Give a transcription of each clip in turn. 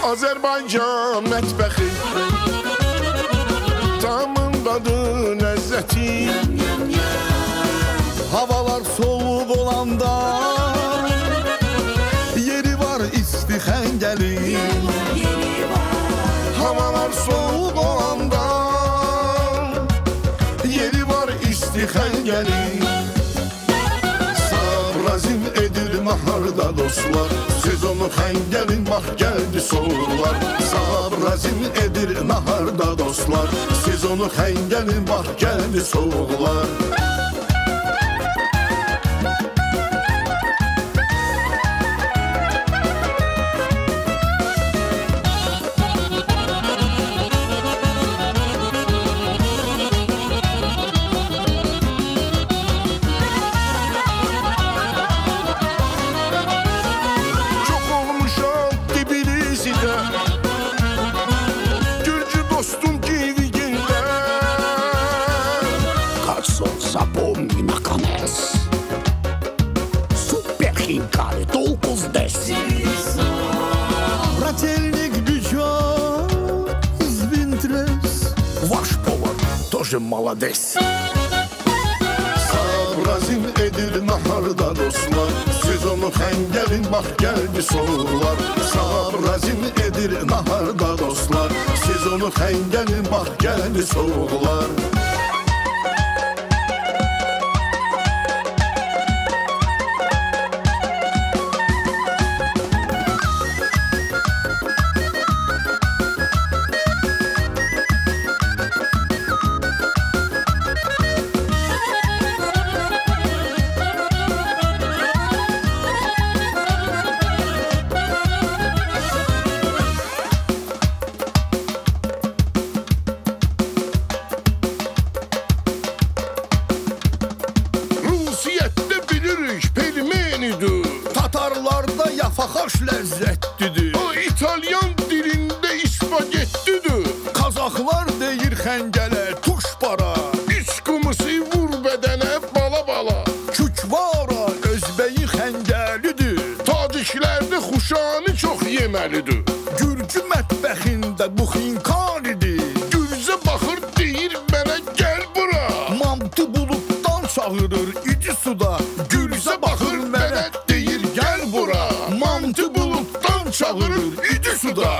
Azərbaycan mətbəxi, tamın dadı, ləzzəti. Havalar soğuk olanda yeri var isti xəngəlin. Havalar soğuk olanda yeri var isti xəngəlin. Sabrazim edir naharda dostlar, sezonu xəngəlin bax gəldi soğuklar. Sabrazim edir naharda dostlar, sezonu xəngəlin bax gəldi soğuklar. Запомни наконец, супер хинкали, толку здесь. Брательник бечет из Винтрес, Ваш повар тоже молодец. Sabrazim edir naharda dostlar, sezonu xəngəlin bax gəldi soğuklar. Sabrazim edir naharda dostlar, sezonu xəngəlin bax gəldi soğuklar. Tatarlarda yafaxaş ləzzətlidir. O İtalyan dilində ispagettidir. Qazaxlar deyir xəngələ tuşbara, İç qımısı vur bədənə bala bala. kükvara özbəyi xəngəlidir. Taciklərdə xuşanı çox yeməlidir. Gürcü mətbəxində bu xinkaridir. Gürcə baxır deyir mənə gəl bura. Mantı buluddan çağırır ici suda. Gürcə baxır mənə deyir gəl bura. Mantı buluddan çağırır ici suda.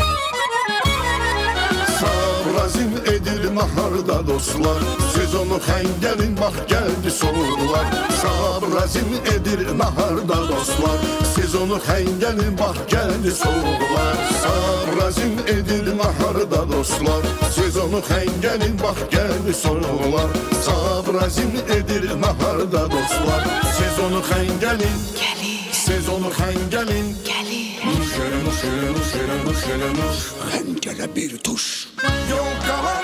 Sabrazim edir naharda dostlar, sezonu xəngəlin bax gəldi soğuklar. Sabrazim edir naharda dostlar, sezonu xəngəlin bax gəldi soğuklar. Sabrazim edir naharda dostlar, sezonu xəngəlin bax gəldi soğuklar. Sabrazim edir naharda dostlar, sezonu xəngəlin sezonu xəngəlin Xəngələ bir tuş. Yol qalan